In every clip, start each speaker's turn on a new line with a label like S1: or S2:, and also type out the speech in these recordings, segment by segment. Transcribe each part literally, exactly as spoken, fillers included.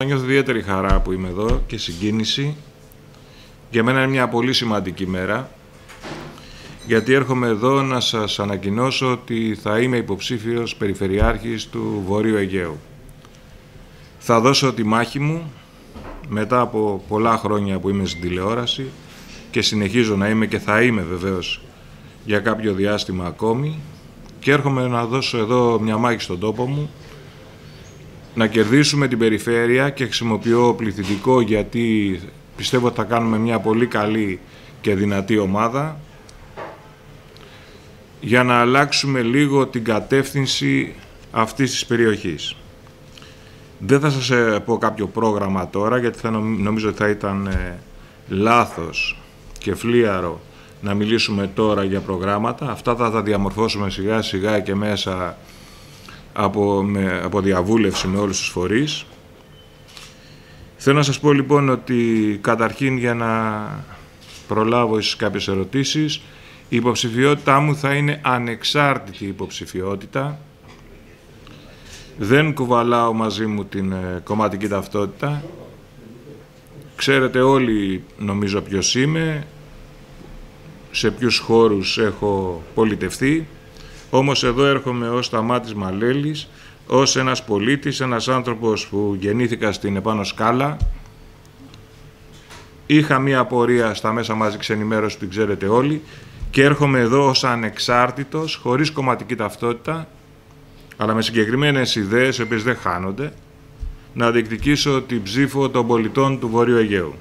S1: Νιώθω ιδιαίτερη χαρά που είμαι εδώ και συγκίνηση. Για μένα είναι μια πολύ σημαντική μέρα, γιατί έρχομαι εδώ να σας ανακοινώσω ότι θα είμαι υποψήφιος περιφερειάρχης του Βορείου Αιγαίου. Θα δώσω τη μάχη μου μετά από πολλά χρόνια που είμαι στην τηλεόραση και συνεχίζω να είμαι και θα είμαι βεβαίως για κάποιο διάστημα ακόμη, και έρχομαι να δώσω εδώ μια μάχη στον τόπο μου, να κερδίσουμε την περιφέρεια, και χρησιμοποιώ πληθυντικό γιατί πιστεύω ότι θα κάνουμε μια πολύ καλή και δυνατή ομάδα, για να αλλάξουμε λίγο την κατεύθυνση αυτής της περιοχής. Δεν θα σας πω κάποιο πρόγραμμα τώρα, γιατί θα νομίζω ότι θα ήταν ε, λάθος και φλίαρο να μιλήσουμε τώρα για προγράμματα. Αυτά θα τα διαμορφώσουμε σιγά σιγά και μέσα από, με, από διαβούλευση με όλους τους φορείς. Θέλω να σας πω λοιπόν ότι καταρχήν, για να προλάβω ίσως κάποιες ερωτήσεις, η υποψηφιότητά μου θα είναι ανεξάρτητη υποψηφιότητα. Δεν κουβαλάω μαζί μου την ε, κομματική ταυτότητα. Ξέρετε όλοι νομίζω ποιος είμαι, σε ποιους χώρους έχω πολιτευθεί. Όμως εδώ έρχομαι ως Σταμάτης Μαλέλης, ως ένας πολίτης, ένας άνθρωπος που γεννήθηκα στην επάνω σκάλα. Είχα μία πορεία στα μέσα μαζικής ενημέρωσης, την ξέρετε όλοι, και έρχομαι εδώ ως ανεξάρτητος, χωρίς κομματική ταυτότητα, αλλά με συγκεκριμένες ιδέες, οι οποίες δεν χάνονται, να διεκδικήσω την ψήφο των πολιτών του Βορείου Αιγαίου.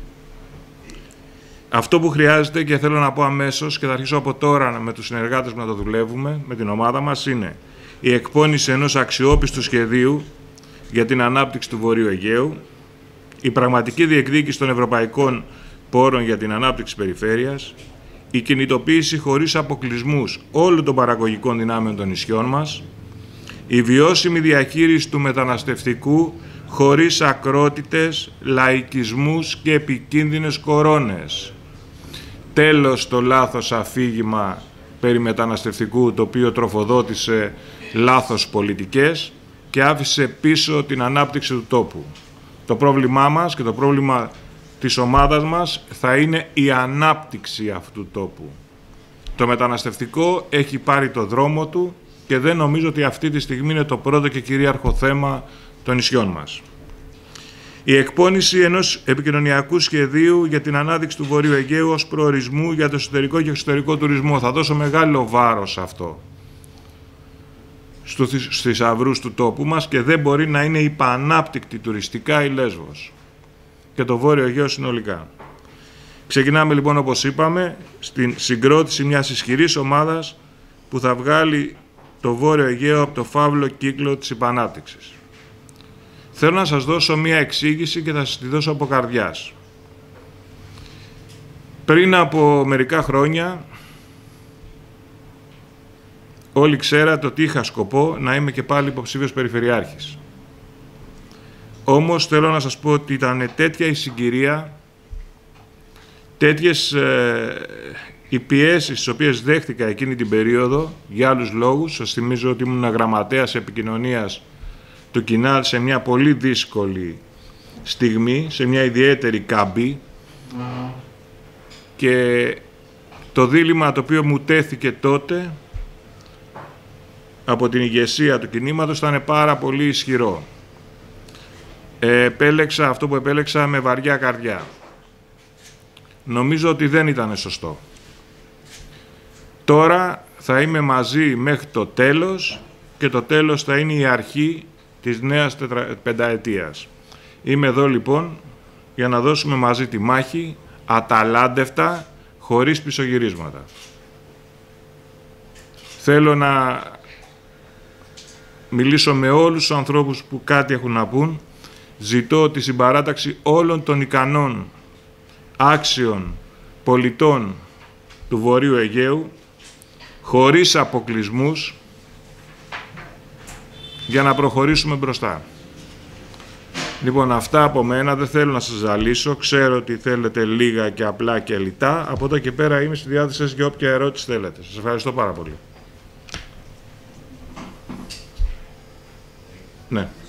S1: Αυτό που χρειάζεται, και θέλω να πω αμέσως και θα αρχίσω από τώρα με τους συνεργάτες που να το δουλεύουμε, με την ομάδα μας, είναι η εκπόνηση ενός αξιόπιστου σχεδίου για την ανάπτυξη του Βορείου Αιγαίου, η πραγματική διεκδίκηση των ευρωπαϊκών πόρων για την ανάπτυξη της περιφέρειας, η κινητοποίηση χωρίς αποκλεισμούς όλων των παραγωγικών δυνάμεων των νησιών μας, η βιώσιμη διαχείριση του μεταναστευτικού χωρίς ακρότητες, λαϊκισμούς και επικίνδυνες κορώνες. Τέλος το λάθος αφήγημα περί μεταναστευτικού, το οποίο τροφοδότησε λάθος πολιτικές και άφησε πίσω την ανάπτυξη του τόπου. Το πρόβλημά μας και το πρόβλημα της ομάδας μας θα είναι η ανάπτυξη αυτού του τόπου. Το μεταναστευτικό έχει πάρει το δρόμο του και δεν νομίζω ότι αυτή τη στιγμή είναι το πρώτο και κυρίαρχο θέμα των νησιών μας. Η εκπόνηση ενός επικοινωνιακού σχεδίου για την ανάδειξη του Βορείου Αιγαίου ως προορισμού για το εσωτερικό και εξωτερικό τουρισμό. Θα δώσω μεγάλο βάρος σε αυτό, στους θησαυρούς του τόπου μας, και δεν μπορεί να είναι υπανάπτυκτη τουριστικά η Λέσβος και το Βόρειο Αιγαίο συνολικά. Ξεκινάμε λοιπόν, όπως είπαμε, στην συγκρότηση μιας ισχυρής ομάδας που θα βγάλει το Βόρειο Αιγαίο από το φαύλο κύκλο της υπανάπτυξης. Θέλω να σας δώσω μία εξήγηση και θα σας τη δώσω από καρδιάς. Πριν από μερικά χρόνια, όλοι ξέρατε ότι είχα σκοπό να είμαι και πάλι υποψήφιος περιφερειάρχης. Όμως θέλω να σας πω ότι ήταν τέτοια η συγκυρία, τέτοιες ε, οι πιέσεις τις οποίες δέχτηκα εκείνη την περίοδο, για άλλους λόγους. Σας θυμίζω ότι ήμουν γραμματέας επικοινωνίας του Κινάλ σε μια πολύ δύσκολη στιγμή, σε μια ιδιαίτερη κάμπη, mm. και το δίλημμα το οποίο μου τέθηκε τότε από την ηγεσία του κινήματος ήταν πάρα πολύ ισχυρό. Επέλεξα αυτό που επέλεξα με βαριά καρδιά. Νομίζω ότι δεν ήταν σωστό. Τώρα θα είμαι μαζί μέχρι το τέλος, και το τέλος θα είναι η αρχή της νέας τετρα... πενταετίας. Είμαι εδώ λοιπόν για να δώσουμε μαζί τη μάχη, αταλάντευτα, χωρίς πισωγυρίσματα. Θέλω να μιλήσω με όλους τους ανθρώπους που κάτι έχουν να πούν. Ζητώ τη συμπαράταξη όλων των ικανών, άξιων πολιτών του Βορείου Αιγαίου, χωρίς αποκλεισμούς, για να προχωρήσουμε μπροστά. Λοιπόν, αυτά από μένα, δεν θέλω να σας ζαλίσω. Ξέρω ότι θέλετε λίγα και απλά και λιτά. Από εδώ και πέρα είμαι στη διάθεση σας για όποια ερώτηση θέλετε. Σας ευχαριστώ πάρα πολύ. Ναι.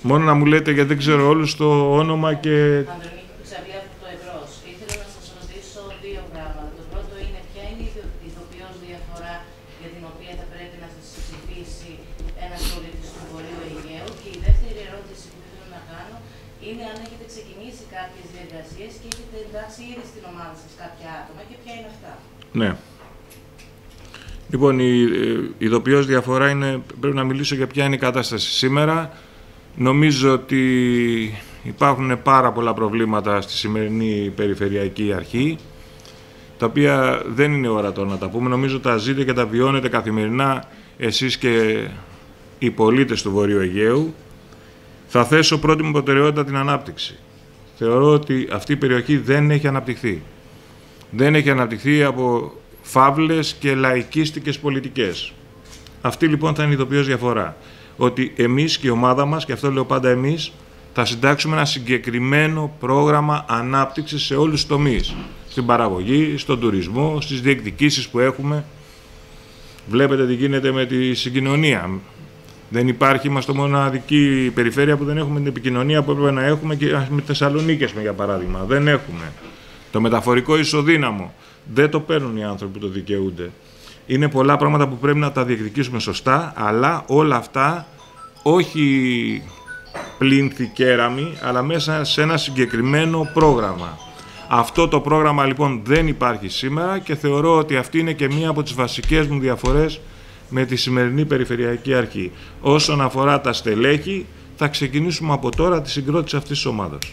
S1: Μόνο να μου λέτε, γιατί δεν ξέρω όλους το όνομα και...
S2: Ανδρονίκη Ξαβία από το Εμπρός. Ήθελα να σας ρωτήσω δύο πράγματα. Το πρώτο είναι ποια είναι η ηθοποιώς διαφορά για την οποία θα πρέπει να σας ψηφίσει ένας πολίτης του Βορείου Αιγαίου. Και η δεύτερη ερώτηση που ήθελα να κάνω είναι αν έχετε ξεκινήσει κάποιες διαδικασίες και έχετε εντάξει ήδη στην ομάδα σας κάποια άτομα και ποια είναι αυτά.
S1: Ναι. Λοιπόν, η ηθοποιώς διαφορά είναι, πρέπει να μιλήσω για ποια είναι η κατάσταση σήμερα. Νομίζω ότι υπάρχουν πάρα πολλά προβλήματα στη σημερινή Περιφερειακή Αρχή, τα οποία δεν είναι ορατό να τα πούμε. Νομίζω τα ζείτε και τα βιώνετε καθημερινά εσείς και οι πολίτες του Βορείου Αιγαίου. Θα θέσω πρώτη μου προτεραιότητα την ανάπτυξη. Θεωρώ ότι αυτή η περιοχή δεν έχει αναπτυχθεί. Δεν έχει αναπτυχθεί από φαύλες και λαϊκίστικες πολιτικές. Αυτή λοιπόν θα είναι η ηθοποιώς διαφορά. Ότι εμείς και η ομάδα μας, και αυτό λέω πάντα εμείς, θα συντάξουμε ένα συγκεκριμένο πρόγραμμα ανάπτυξης σε όλους τους τομείς. Στην παραγωγή, στον τουρισμό, στις διεκδικήσεις που έχουμε. Βλέπετε τι γίνεται με τη συγκοινωνία. Δεν υπάρχει, είμαστε μοναδική περιφέρεια που δεν έχουμε την επικοινωνία που έπρεπε να έχουμε και με Θεσσαλονίκες, για παράδειγμα. Δεν έχουμε. Το μεταφορικό ισοδύναμο. Δεν το παίρνουν οι άνθρωποι που το δικαιούνται. Είναι πολλά πράγματα που πρέπει να τα διεκδικήσουμε σωστά, αλλά όλα αυτά όχι πλήνθη κέραμη, αλλά μέσα σε ένα συγκεκριμένο πρόγραμμα. Αυτό το πρόγραμμα λοιπόν δεν υπάρχει σήμερα και θεωρώ ότι αυτή είναι και μία από τις βασικές μου διαφορές με τη σημερινή Περιφερειακή Αρχή. Όσον αφορά τα στελέχη, θα ξεκινήσουμε από τώρα τη συγκρότηση αυτής της ομάδας.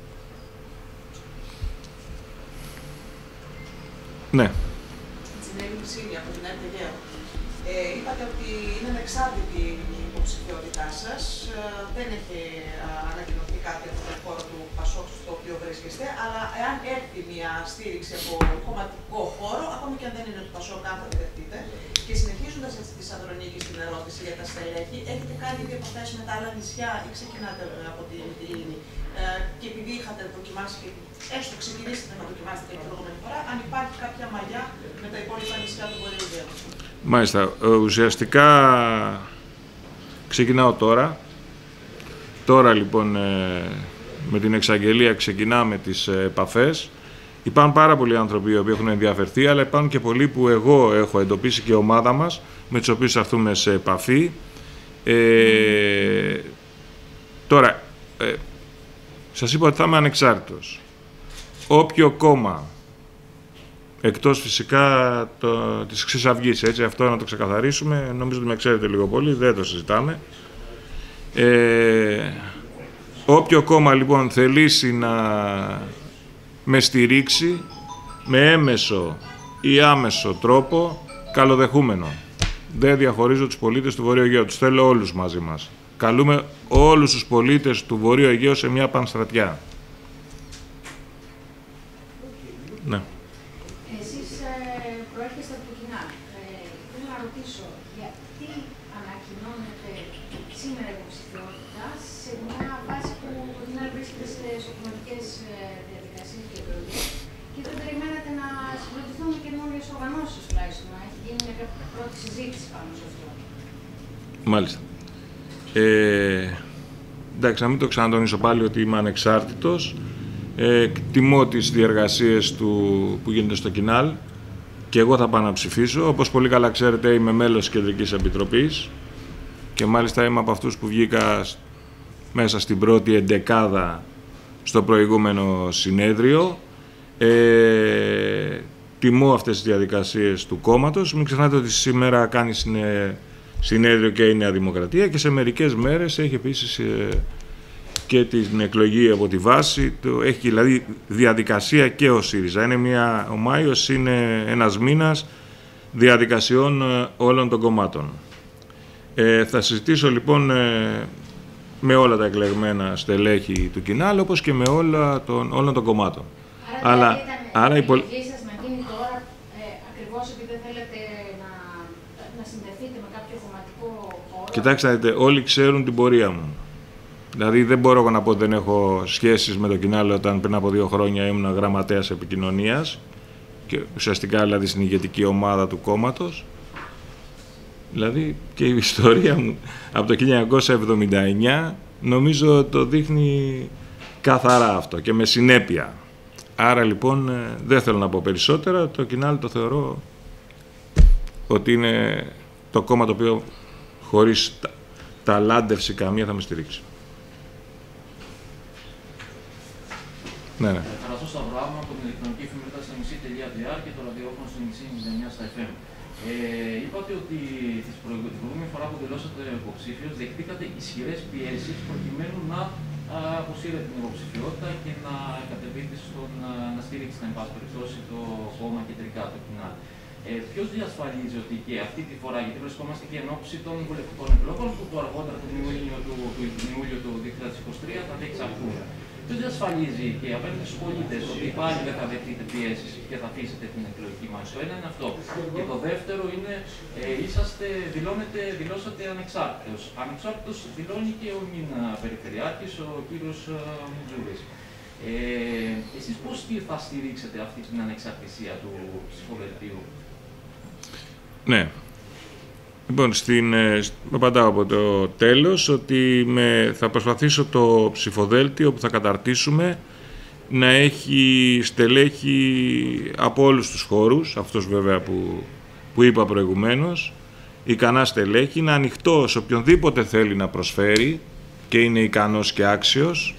S1: Ναι.
S3: Από την Αιγαίο. Ε, είπατε ότι είναι ανεξάρτητη η υποψηφιότητά σας. Δεν έχει ανακοινωθεί κάτι από το χώρο του Πασόκ στο οποίο βρίσκεστε, αλλά εάν έρθει μια στήριξη από κομματικό χώρο, ακόμη και αν δεν είναι του Πασόκ, αν θα τη δεχτείτε, και συνεχίζοντας έτσι τη Ανδρονίκη στην ερώτηση για τα στελέχη, έχετε κάνει επαφές με τα άλλα νησιά ή ξεκινάτε από τη Μυτιλήνη? Ε, και επειδή είχατε δοκιμάσει και έστω ξεκινήσετε να δοκιμάσετε και την προηγούμενη φορά, αν υπάρχει κάποια μαλλιά με τα υπόλοιπα νησιά του Βορείου Αιγαίου.
S1: Μάλιστα. Ουσιαστικά ξεκινάω τώρα. Τώρα λοιπόν με την εξαγγελία ξεκινάμε τις επαφές. Υπάρχουν πάρα πολλοί άνθρωποι οι οποίοι έχουν ενδιαφερθεί, αλλά υπάρχουν και πολλοί που εγώ έχω εντοπίσει και η ομάδα μας, με τους οποίους θα έρθουμε σε επαφή. Ε, τώρα, ε, σας είπα ότι θα είμαι ανεξάρτητος. Όποιο κόμμα, εκτός φυσικά το, της Χρυσής Αυγής, έτσι, αυτό να το ξεκαθαρίσουμε, νομίζω ότι με ξέρετε λίγο πολύ, δεν το συζητάμε. Ε, όποιο κόμμα λοιπόν θελήσει να με στηρίξει με έμεσο ή άμεσο τρόπο, καλοδεχούμενο. Δεν διαχωρίζω τους πολίτες του Βορείου Αιγαίου, τους θέλω όλους μαζί μας. Καλούμε όλους τους πολίτες του Βορείου Αιγαίου σε μια πανστρατιά. Ναι.
S4: Εσείς ε, προέρχεστε από το Κινάλ. Ε, θέλω να ρωτήσω, γιατί ανακοινώνετε σήμερα υποψηφιότητα σε μια βάση που το Κινάλ βρίσκεται σε εσωκομματικές διαδικασίες και εκλογές και δεν περιμένετε να συγκροτηθούν με καινούριες οργανώσεις τουλάχιστον, να έχει γίνει μια πρώτη συζήτηση πάνω σε αυτό?
S1: Μάλιστα. Ε, εντάξει, να μην το ξανατονίσω πάλι ότι είμαι ανεξάρτητος. Ε, εκτιμώ τις διεργασίες του, που γίνονται στο Κινάλ και εγώ θα πάω να ψηφίσω. Όπως πολύ καλά ξέρετε, είμαι μέλος της Κεντρικής Επιτροπής και μάλιστα είμαι από αυτούς που βγήκα μέσα στην πρώτη εντεκάδα στο προηγούμενο συνέδριο. Ε, τιμώ αυτές τις διαδικασίες του κόμματος. Μην ξεχνάτε ότι σήμερα κάνει συνέδριο και η Νέα Δημοκρατία και σε μερικές μέρες έχει επίσης ε, και την εκλογή από τη βάση, το, έχει δηλαδή διαδικασία και ο ΣΥΡΙΖΑ. Είναι μια, ο Μάιος είναι ένας μήνας διαδικασιών όλων των κομμάτων. Ε, θα συζητήσω λοιπόν ε, με όλα τα εκλεγμένα στελέχη του Κινάλ, όπως και με όλα των, όλων των κομμάτων.
S4: Άρα,
S1: Αλλά,
S4: δηλαδή ήταν
S1: άρα η
S4: επιλογή σας να γίνει τώρα, ε, ακριβώς επειδή δεν θέλετε να, να συνδεθείτε με κάποιο κομματικό χώρο?
S1: Κοιτάξτε, όλοι ξέρουν την πορεία μου. Δηλαδή δεν μπορώ να πω ότι δεν έχω σχέσεις με το Κινάλ όταν πριν από δύο χρόνια ήμουν γραμματέας επικοινωνίας και ουσιαστικά δηλαδή στην ηγετική ομάδα του κόμματος. Δηλαδή και η ιστορία μου από το χίλια εννιακόσια εβδομήντα εννιά νομίζω το δείχνει καθαρά αυτό και με συνέπεια. Άρα λοιπόν δεν θέλω να πω περισσότερα, το Κινάλ το θεωρώ ότι είναι το κόμμα το οποίο χωρίς τα, ταλάντευση καμία θα με στηρίξει. Ναι, ναι.
S5: Ευχαριστώ στο Αβραάμ από την ηλεκτρονική εφημερίδα στο νησί τελεία τζι άρ και το ραδιόφωνο στο νησί ενενήντα εννιά στα εφ εμ. Ε, είπατε ότι την προηγούμενη φορά που δηλώσατε υποψήφιος δεχτήκατε ισχυρές πιέσεις προκειμένου να αποσύρετε την υποψηφιότητα και να κατεβείτε στον, να στήριξετε, εν πάση περιπτώσει, το κόμμα κεντρικά, το Κινάλ. Ε, Ποιος διασφαλίζει ότι και αυτή τη φορά, γιατί βρισκόμαστε και εν ώψη των βουλευτικών εκλογών που το αργότερα τον Ιούλιο του, του, του, Ιούλιο του δύο χιλιάδες είκοσι τρία θα διεξαχθούν. Ποιος διασφαλίζει και απέναντι στους πολίτες ότι πάλι δεν θα δεχτείτε πιέσεις και θα αφήσετε την εκλογική μάχη? Το ένα είναι αυτό. Και το δεύτερο είναι, ε, είσαστε, δηλώνετε, δηλώσατε ανεξάρτητος. Ανεξάρτητος δηλώνει και ο νυν περιφερειάρχης, ο κύριος Μουτζούρης. Ε, εσείς πώς θα στηρίξετε αυτή την ανεξαρτησία του ψηφοδελτίου?
S1: Ναι. Λοιπόν, στην, απαντάω από το τέλος ότι με, θα προσπαθήσω το ψηφοδέλτιο που θα καταρτήσουμε να έχει στελέχη από όλους τους χώρους, αυτός βέβαια που, που είπα προηγουμένως, ικανά στελέχη, είναι ανοιχτό σε οποιονδήποτε θέλει να προσφέρει και είναι ικανός και άξιος.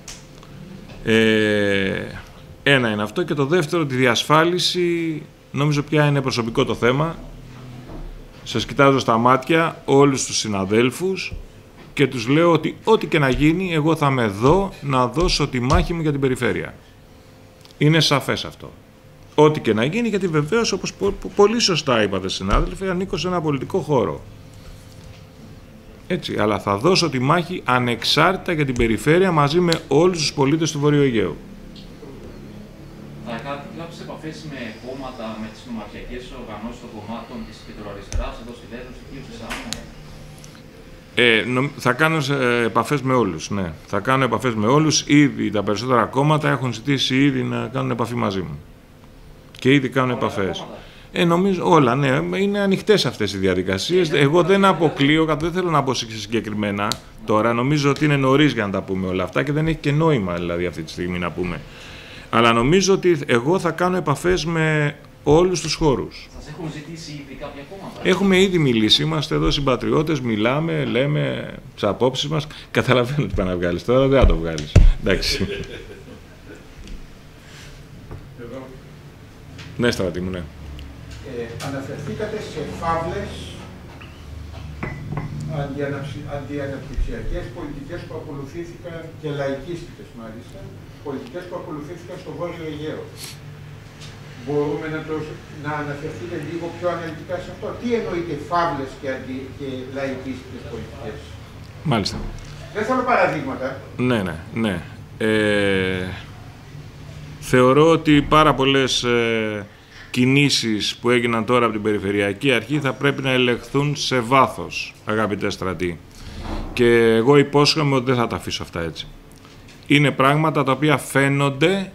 S1: Ε, ένα είναι αυτό και το δεύτερο, τη διασφάλιση, νομίζω πια είναι προσωπικό το θέμα. Σας κοιτάζω στα μάτια όλους τους συναδέλφους και τους λέω ότι ό,τι και να γίνει, εγώ θα είμαι εδώ να δώσω τη μάχη μου για την περιφέρεια. Είναι σαφές αυτό. Ό,τι και να γίνει, γιατί βεβαίως, όπως πολύ σωστά είπατε συνάδελφοι, ανήκω σε ένα πολιτικό χώρο. Έτσι, αλλά θα δώσω τη μάχη ανεξάρτητα για την περιφέρεια μαζί με όλους τους πολίτες του Βορείου Αιγαίου.
S5: Θα κάνετε κάποιες επαφές με κόμματα, με τις νομαρχιακές οργανώσεις των κομμάτων της κεντροαριστεράς, εδώ στη Δέσποινα, εκεί στη Σάμο?
S1: Ε, νο, θα κάνω ε, επαφές με όλους, ναι. Θα κάνω επαφές με όλους. Ήδη τα περισσότερα κόμματα έχουν ζητήσει ήδη να κάνουν επαφή μαζί μου. Και ήδη κάνουν όλα επαφές. Ε, νομίζω όλα, ναι. Είναι ανοιχτές αυτές οι διαδικασίες. Εγώ δεν αποκλείω, δεν θέλω να πω συγκεκριμένα τώρα. Νομίζω ότι είναι νωρίς για να τα πούμε όλα αυτά και δεν έχει και νόημα δηλαδή αυτή τη στιγμή να πούμε. Αλλά νομίζω ότι εγώ θα κάνω επαφές με όλους τους χώρους.
S5: Σας έχουν ζητήσει ήδη κάποια κόμματα?
S1: Έχουμε ήδη μιλήσει, είμαστε εδώ συμπατριώτες, μιλάμε, λέμε τις απόψεις μας. Καταλαβαίνω τι πάει να βγάλεις τώρα, δεν θα το βγάλεις. Εντάξει.
S6: Εδώ.
S1: Ναι, Στρατή μου, ναι.
S6: Ε, αναφερθήκατε σε φαύλες αντιαναπτυξιακές πολιτικές που ακολουθήθηκαν και λαϊκίστικες μάλιστα, πολιτικές που ακολουθήθηκαν στο Βόρειο Αιγαίο. Μπορούμε να, το, να αναφερθείτε λίγο πιο αναλυτικά σε αυτό? Τι εννοείται φαύλες και, αντι, και λαϊκίστικες πολιτικές?
S1: Μάλιστα.
S6: Δεν θέλω παραδείγματα.
S1: Ναι, ναι, ναι. Ε, θεωρώ ότι πάρα πολλές ε, κινήσεις που έγιναν τώρα από την Περιφερειακή Αρχή θα πρέπει να ελεγχθούν σε βάθος, αγαπητέ Στρατή. Και εγώ υπόσχομαι ότι δεν θα τα αφήσω αυτά έτσι. Είναι πράγματα τα οποία φαίνονται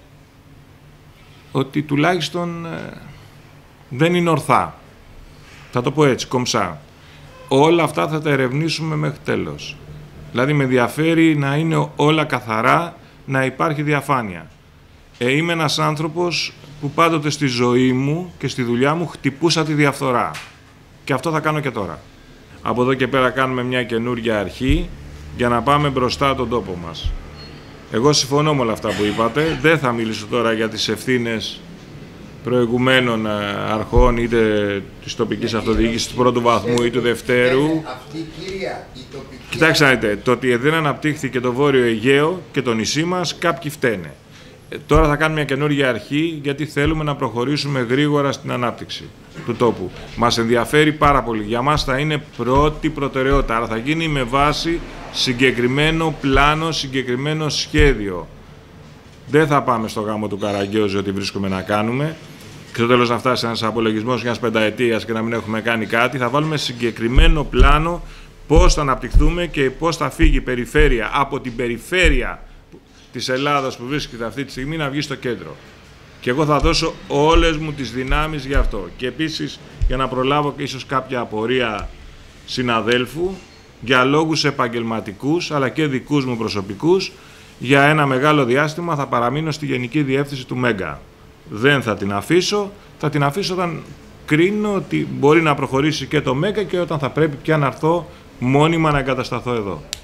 S1: ότι τουλάχιστον ε, δεν είναι ορθά. Θα το πω έτσι, κομψά. Όλα αυτά θα τα ερευνήσουμε μέχρι τέλος. Δηλαδή με ενδιαφέρει να είναι όλα καθαρά, να υπάρχει διαφάνεια. Ε, είμαι ένας άνθρωπος που πάντοτε στη ζωή μου και στη δουλειά μου χτυπούσα τη διαφθορά. Και αυτό θα κάνω και τώρα. Από εδώ και πέρα κάνουμε μια καινούργια αρχή για να πάμε μπροστά τον τόπο μας. Εγώ συμφωνώ με όλα αυτά που είπατε. Δεν θα μιλήσω τώρα για τις ευθύνες προηγουμένων αρχών, είτε της τοπικής αυτοδιοίκησης του πρώτου βαθμού ή του δευτέρου.
S7: Αυτή, κύρια, η τοπική...
S1: Κοιτάξτε να δείτε, το ότι δεν αναπτύχθηκε το Βόρειο Αιγαίο και το νησί μας, κάποιοι φταίνε. Ε, τώρα θα κάνουμε μια καινούργια αρχή, γιατί θέλουμε να προχωρήσουμε γρήγορα στην ανάπτυξη του τόπου. Μας ενδιαφέρει πάρα πολύ. Για μας θα είναι πρώτη προτεραιότητα, αλλά θα γίνει με βάση συγκεκριμένο πλάνο, συγκεκριμένο σχέδιο. Δεν θα πάμε στο γάμο του Καραγκιόζη ότι βρίσκουμε να κάνουμε και στο τέλος να φτάσει ένας απολογισμός μιας πενταετίας και να μην έχουμε κάνει κάτι. Θα βάλουμε συγκεκριμένο πλάνο πώς θα αναπτυχθούμε και πώς θα φύγει η περιφέρεια από την περιφέρεια της Ελλάδας που βρίσκεται αυτή τη στιγμή να βγει στο κέντρο. Και εγώ θα δώσω όλες μου τις δυνάμεις γι' αυτό. Και επίσης, για να προλάβω και ίσως κάποια απορία συναδέλφου, για λόγους επαγγελματικούς αλλά και δικούς μου προσωπικούς, για ένα μεγάλο διάστημα θα παραμείνω στη Γενική Διεύθυνση του Μέγκα. Δεν θα την αφήσω, θα την αφήσω όταν κρίνω ότι μπορεί να προχωρήσει και το Μέγκα και όταν θα πρέπει πια να έρθω μόνιμα να εγκατασταθώ εδώ.